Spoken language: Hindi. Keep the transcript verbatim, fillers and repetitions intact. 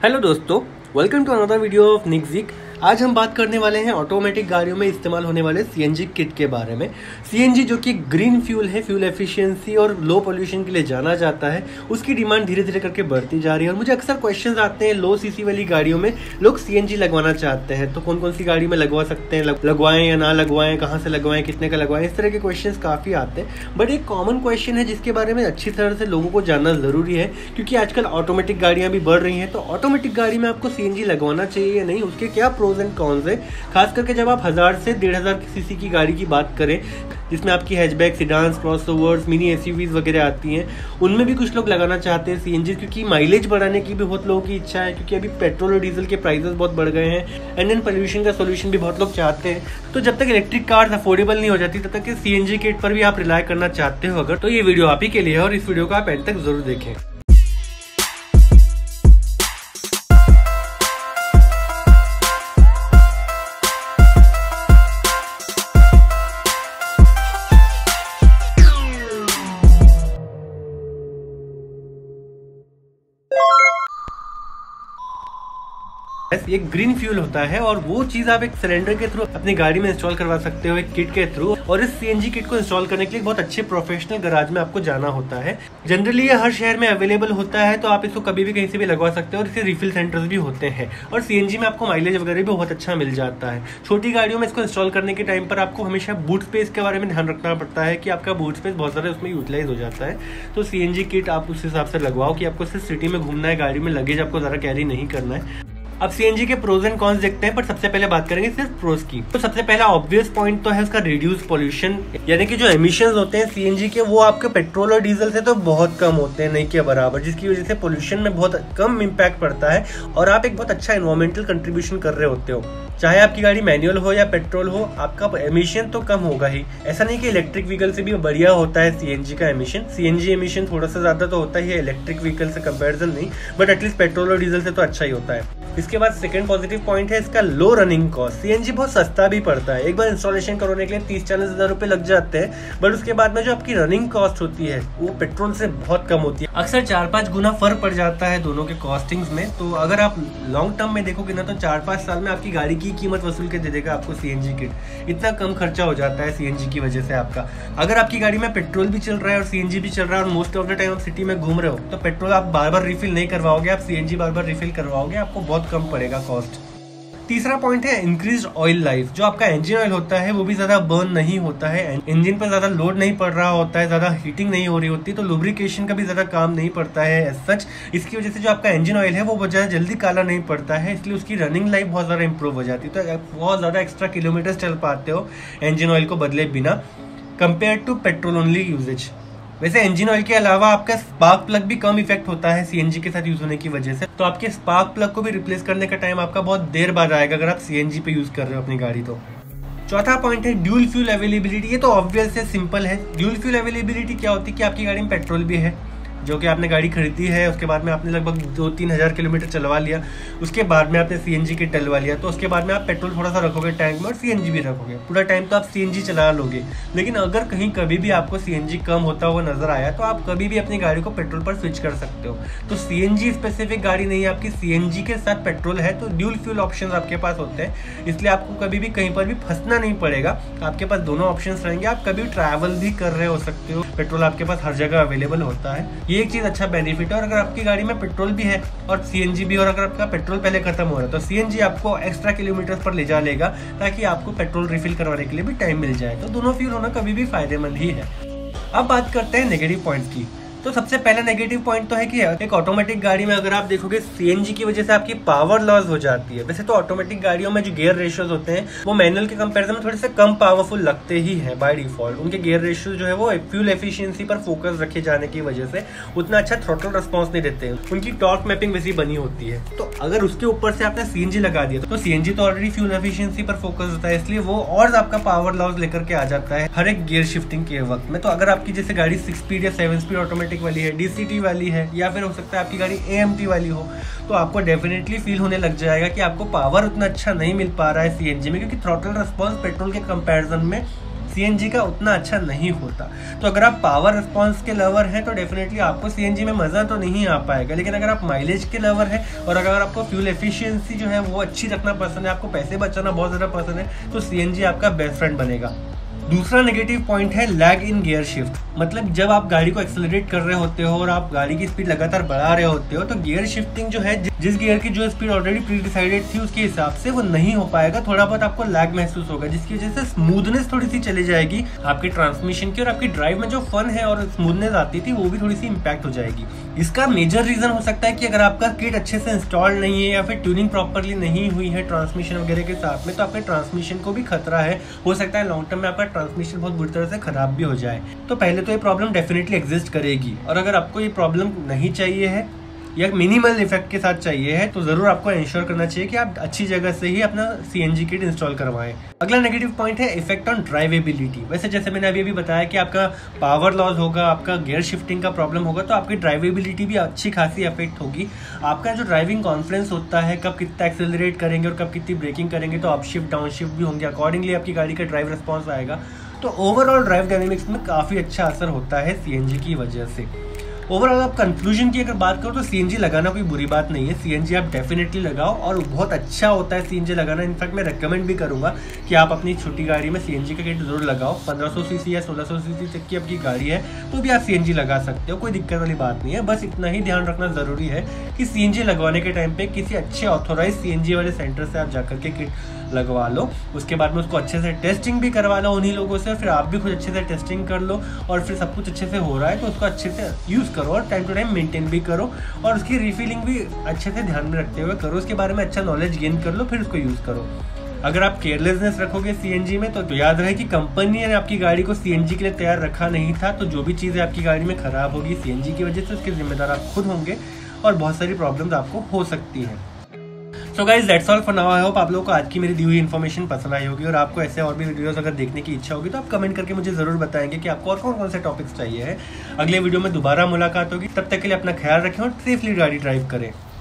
हेलो दोस्तों, welcome to another video of निक्जिक। आज हम बात करने वाले हैं ऑटोमेटिक गाड़ियों में इस्तेमाल होने वाले सीएनजी किट के बारे में। सीएनजी जो कि ग्रीन फ्यूल है, फ्यूल एफिशिएंसी और लो पोल्यूशन के लिए जाना जाता है, उसकी डिमांड धीरे धीरे करके बढ़ती जा रही है। और मुझे अक्सर क्वेश्चंस आते हैं, लो सीसी वाली गाड़ियों में लोग सीएनजी लगवाना चाहते हैं, तो कौन कौन सी गाड़ी में लगवा सकते हैं, लगवाएं या ना लगवाएं, कहाँ से लगवाएं, कितने का लगवाएं, इस तरह के क्वेश्चन काफी आते हैं। बट एक कॉमन क्वेश्चन है जिसके बारे में अच्छी तरह से लोगों को जानना जरूरी है, क्योंकि आजकल ऑटोमेटिक गाड़ियां भी बढ़ रही हैं। तो ऑटोमेटिक गाड़ी में आपको सीएनजी लगवाना चाहिए या नहीं, उसके क्या प्रोज एंड कॉन्स है। खास करके जब आप हजार से डेढ़ हजार सीसी की गाड़ी की बात करें, जिसमें आपकी hatchback, sedans, crossovers, mini SUVs वगैरह आती हैं, उनमें भी कुछ लोग लगाना चाहते हैं सीएनजी, क्योंकि माइलेज बढ़ाने की भी बहुत लोगों की इच्छा है, क्योंकि अभी पेट्रोल और डीजल के प्राइसेस बहुत बढ़ गए हैं। एंड देन पोल्यूशन का सोल्यूशन भी बहुत लोग चाहते हैं। तो जब तक इलेक्ट्रिक कार्स अफोर्डेबल नहीं हो जाती, तब तक सीएनजी किट पर भी आप रिलाय करना चाहते हो अगर, तो ये वीडियो आप ही के लिए है और इस वीडियो को आप एंड तक जरूर देखें। ये ग्रीन फ्यूल होता है और वो चीज आप एक सिलेंडर के थ्रू अपनी गाड़ी में इंस्टॉल करवा सकते हो, एक किट के थ्रू। और इस सीएनजी किट को इंस्टॉल करने के लिए बहुत अच्छे प्रोफेशनल गैराज में आपको जाना होता है। जनरली ये हर शहर में अवेलेबल होता है, तो आप इसको कभी भी कहीं से भी लगवा सकते हो। और इसके रिफिल सेंटर्स भी होते हैं और सीएनजी में आपको माइलेज वगैरह भी बहुत अच्छा मिल जाता है। छोटी गाड़ियों में इसको इंस्टॉल करने के टाइम पर आपको हमेशा बूट स्पेस के बारे में ध्यान रखना पड़ता है कि आपका बूट स्पेस बहुत ज्यादा उसमें यूटिलाइज हो जाता है। तो सीएनजी किट आप उस हिसाब से लगवाओ कि आपको सिर्फ सिटी में घूमना है, गाड़ी में लगेज आपको ज्यादा कैरी नहीं करना है। अब सीएनजी के प्रोज एंड कॉन्स देखते हैं, पर सबसे पहले बात करेंगे सिर्फ प्रोज की। तो सबसे पहला ऑब्वियस पॉइंट तो है उसका रिड्यूस पोल्यूशन, यानी कि जो एमिशंस होते हैं सीएनजी के, वो आपके पेट्रोल और डीजल से तो बहुत कम होते हैं, नहीं के बराबर, जिसकी वजह से पोल्यूशन में बहुत कम इम्पैक्ट पड़ता है और आप एक बहुत अच्छा एनवायरमेंटल कंट्रीब्यूशन कर रहे होते हो। चाहे आपकी गाड़ी मैनुअल हो या पेट्रोल हो, आपका एमिशन तो कम होगा ही। ऐसा नहीं कि इलेक्ट्रिक व्हीकल से भी बढ़िया होता है सीएनजी का एमिशन। सीएनजी एमिशन थोड़ा सा ज्यादा तो होता ही है इलेक्ट्रिक व्हीकल से कंपैरिजन नहीं, बट एटलीस्ट पेट्रोल और डीजल से तो अच्छा ही होता है। इसके बाद सेकंड पॉजिटिव पॉइंट है इसका लो रनिंग कॉस्ट। सीएनजी बहुत सस्ता भी पड़ता है, एक बार इंस्टॉलेशन करवाने के लिए तीस चालीस हजार रुपए लग जाते हैं, बट उसके बाद में जो आपकी रनिंग कॉस्ट होती है वो पेट्रोल से बहुत कम होती है। अक्सर चार पांच गुना फर्क पड़ जाता है दोनों के कॉस्टिंग्स में। तो अगर आप लॉन्ग टर्म में देखोगे ना, तो चार पांच साल में आपकी गाड़ी की कीमत वसूल के दे देगा आपको सीएनजी किट। इतना कम खर्चा हो जाता है सीएनजी की वजह से आपका। अगर आपकी गाड़ी में पेट्रोल भी चल रहा है और सीएनजी भी चल रहा है और मोस्ट ऑफ द टाइम आप सिटी में घूम रहे हो, तो पेट्रोल आप बार बार रिफिल नहीं करवाओगे, आप सीएनजी बार बार रिफिल करवाओगे, आपको बहुत कम पड़ेगा कॉस्ट। तीसरा पॉइंट है इंक्रीज ऑयल लाइफ। जो आपका इंजन ऑयल होता है वो भी ज्यादा बर्न नहीं होता है, इंजन पर ज्यादा लोड नहीं पड़ रहा होता है, ज्यादा हीटिंग नहीं हो रही होती, तो लुब्रिकेशन का भी ज्यादा काम नहीं पड़ता है एज सच। इसकी वजह से जो आपका इंजन ऑयल है वो बहुत ज्यादा जल्दी काला नहीं पड़ता है, इसलिए उसकी रनिंग लाइफ बहुत ज्यादा इंप्रूव हो जाती है। तो आप बहुत ज्यादा एक्स्ट्रा किलोमीटर चल पाते हो इंजन ऑयल को बदले बिना, compare to petrol only usages. वैसे इंजन ऑयल के अलावा आपका स्पार्क प्लग भी कम इफेक्ट होता है सीएनजी के साथ यूज होने की वजह से, तो आपके स्पार्क प्लग को भी रिप्लेस करने का टाइम आपका बहुत देर बाद आएगा अगर आप सीएनजी पे यूज कर रहे हो अपनी गाड़ी। तो चौथा पॉइंट है ड्यूल फ्यूल अवेलेबिलिटी। ये तो ऑब्वियस है, सिंपल है। ड्यूल फ्यूल अवेलेबिलिटी क्या होती है कि आपकी गाड़ी में पेट्रोल भी है, जो कि आपने गाड़ी खरीदी है, उसके बाद में आपने लगभग दो तीन हजार किलोमीटर चलवा लिया, उसके बाद में आपने सीएनजी किट डलवा लिया, तो उसके बाद में आप पेट्रोल थोड़ा सा रखोगे टैंक में और सीएनजी भी रखोगे, पूरा टाइम तो आप सीएनजी चला लोगे। लेकिन अगर कहीं कभी भी आपको सीएनजी कम होता हुआ नजर आया, तो आप कभी भी अपनी गाड़ी को पेट्रोल पर स्विच कर सकते हो। तो सीएनजी स्पेसिफिक गाड़ी नहीं है आपकी, सीएनजी के साथ पेट्रोल है, तो ड्यूल फ्यूल ऑप्शन आपके पास होते हैं, इसलिए आपको कभी भी कहीं पर भी फंसना नहीं पड़ेगा। आपके पास दोनों ऑप्शन रहेंगे, आप कभी ट्रैवल भी कर रहे हो सकते हो, पेट्रोल आपके पास हर जगह अवेलेबल होता है। ये एक चीज अच्छा बेनिफिट। और अगर आपकी गाड़ी में पेट्रोल भी है और सीएनजी भी, और अगर आपका पेट्रोल पहले खत्म हो रहा है, तो सीएनजी आपको एक्स्ट्रा किलोमीटर पर ले जा लेगा, ताकि आपको पेट्रोल रिफिल करवाने के लिए भी टाइम मिल जाए। तो दोनों फ्यूल होना कभी भी फायदेमंद ही है। अब बात करते हैं नेगेटिव पॉइंट्स की। तो सबसे पहला नेगेटिव पॉइंट तो है कि एक ऑटोमेटिक गाड़ी में अगर आप देखोगे सीएनजी की वजह से आपकी पावर लॉस हो जाती है। वैसे तो ऑटोमेटिक गाड़ियों में जो गियर रेशियोज होते हैं वो मैनुअल के कंपैरिजन में थोड़े से कम पावरफुल लगते ही हैं बाय डिफॉल्ट। उनके गियर रेशियो जो है वो फ्यूल एफिशिएंसी पर फोकस रखे जाने की वजह से उतना अच्छा थ्रॉटल रिस्पॉन्स नहीं देते हैं, उनकी टॉर्क मैपिंग वैसी बनी होती है। तो अगर उसके ऊपर से आपने सीएनजी लगा दिया, तो सीएनजी तो ऑलरेडी फ्यूल एफिशिएंसी पर फोकस होता है, इसलिए वो और आपका पावर लॉस लेकर के आ जाता है हर एक गियर शिफ्टिंग के वक्त में। तो अगर आपकी जैसे गाड़ी सिक्स स्पीड या सेवन स्पीड ऑटोमेटिक वाली है, डीसीटी वाली है, या फिर हो सकता है आपकी गाड़ी एएमटी वाली हो, तो आपको डेफिनेटली फील होने लग जाएगा कि आपको पावर उतना अच्छा नहीं मिल पा रहा है सीएनजी में, क्योंकि थ्रॉटल रिस्पॉन्स पेट्रोल के कंपैरिजन में सीएनजी का उतना अच्छा नहीं होता। तो अगर आप पावर रिस्पॉन्स के लवर हैं तो डेफिनेटली आपको सीएनजी में मज़ा तो नहीं आ पाएगा, लेकिन अगर आप माइलेज के लवर हैं और अगर आपको फ्यूल एफिशिएंसी जो है वो अच्छी रखना पसंद है, आपको पैसे बचाना बहुत ज़्यादा पसंद है, तो सीएनजी आपका बेस्ट फ्रेंड बनेगा। दूसरा नेगेटिव पॉइंट है लैग इन गियर शिफ्ट। मतलब जब आप गाड़ी को एक्सेलरेट कर रहे होते हो और आप गाड़ी की स्पीड लगातार बढ़ा रहे होते हो तो गियर शिफ्टिंग जो है, जिस गियर की जो स्पीड ऑलरेडी प्री डिसाइडेड थी उसके हिसाब से वो नहीं हो पाएगा, थोड़ा बहुत आपको लैग महसूस होगा, जिसकी वजह से स्मूथनेस थोड़ी सी चली जाएगी आपके ट्रांसमिशन की, और आपकी ड्राइव में जो फन है और स्मूथनेस आती थी वो भी थोड़ी सी इम्पैक्ट हो जाएगी। इसका मेजर रीजन हो सकता है कि अगर आपका किट अच्छे से इंस्टॉल नहीं है या फिर ट्यूनिंग प्रॉपरली नहीं हुई है ट्रांसमिशन वगैरह के साथ में, तो आपके ट्रांसमिशन को भी खतरा है। हो सकता है लॉन्ग टर्म में आपका ट्रांसमिशन बहुत बुरी तरह से खराब भी हो जाए। तो पहले तो ये प्रॉब्लम डेफिनेटली एग्जिस्ट करेगी, और अगर आपको ये प्रॉब्लम नहीं चाहिए है या मिनिमल इफेक्ट के साथ चाहिए है तो जरूर आपको इंश्योर करना चाहिए कि आप अच्छी जगह से ही अपना सीएनजी किट इंस्टॉल करवाएं। अगला नेगेटिव पॉइंट है इफेक्ट ऑन ड्राइवेबिलिटी। वैसे जैसे मैंने अभी अभी बताया कि आपका पावर लॉस होगा, आपका गियर शिफ्टिंग का प्रॉब्लम होगा, तो आपकी ड्राइवेबिलिटी भी अच्छी खासी अफेक्ट होगी। आपका जो ड्राइविंग कॉन्फिडेंस होता है, कब कितना एक्सेलरेट करेंगे और कब कितनी ब्रेकिंग करेंगे, तो अप शिफ्ट डाउन शिफ्ट भी होंगे, अकॉर्डिंगली आपकी गाड़ी का ड्राइव रिस्पॉन्स आएगा। तो ओवरऑल ड्राइव डायनेमिक्स में काफ़ी अच्छा असर होता है सीएनजी की वजह से। ओवरऑल आप कंक्लूजन की अगर बात करो तो सीएनजी लगाना कोई बुरी बात नहीं है, सीएनजी आप डेफिनेटली लगाओ और बहुत अच्छा होता है सीएनजी लगाना। इनफैक्ट मैं रेकमेंड भी करूंगा कि आप अपनी छोटी गाड़ी में सीएनजी का किट जरूर लगाओ। पंद्रह सौ सीसी या सोलह सौ सीसी तक की आपकी गाड़ी है तो भी आप सीएनजी लगा सकते हो, कोई दिक्कत वाली बात नहीं है। बस इतना ही ध्यान रखना जरूरी है कि सीएनजी लगवाने के टाइम पे किसी अच्छे ऑथोराइज सीएनजी वाले सेंटर से आप जाकर के किट लगवा लो, उसके बाद में उसको अच्छे से टेस्टिंग भी करवा लो उन्हीं लोगों से, फिर आप भी खुद अच्छे से टेस्टिंग कर लो, और फिर सब कुछ अच्छे से हो रहा है तो उसको अच्छे से यूज़ करो और टाइम टू टाइम मेंटेन भी करो, और उसकी रिफिलिंग भी अच्छे से ध्यान में रखते हुए करो। उसके बारे में अच्छा नॉलेज गेन कर लो, फिर उसको यूज़ करो। अगर आप केयरलेसनेस रखोगे सीएनजी में तो, तो याद रहे कि कंपनी ने आपकी गाड़ी को सीएनजी के लिए तैयार रखा नहीं था, तो जो भी चीज़ें आपकी गाड़ी में खराब होगी सीएनजी की वजह से उसके जिम्मेदार आप खुद होंगे और बहुत सारी प्रॉब्लम्स आपको हो सकती हैं। So guys that's all for now. I hope आप लोगों को आज की मेरी दी हुई इन्फॉर्मेशन पसंद आई होगी, और आपको ऐसे और भी वीडियोस अगर देखने की इच्छा होगी तो आप कमेंट करके मुझे जरूर बताएंगे कि आपको और कौन कौन से टॉपिक्स चाहिए है। अगले वीडियो में दोबारा मुलाकात होगी, तब तक के लिए अपना ख्याल रखें और सेफली गाड़ी ड्राइव करें।